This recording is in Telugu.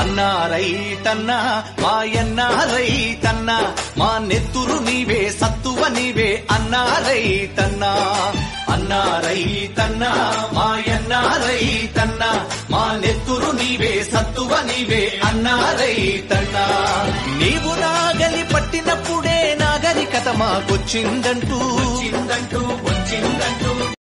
అన్నా రైతన్నా మాయన్న రైతన్నా మా నెత్తురు నీవే సత్తువ నీవే అన్నా రైతన్నా అన్నా రైతన్నా మాయన్న రైతన్నా మా నెత్తురు నీవే సత్తువ నీవే అన్నా రైతన్నా నీవు నాగలి పట్టినప్పుడే నాగరికత మాకొచ్చిందంటూ వచ్చిందంటూ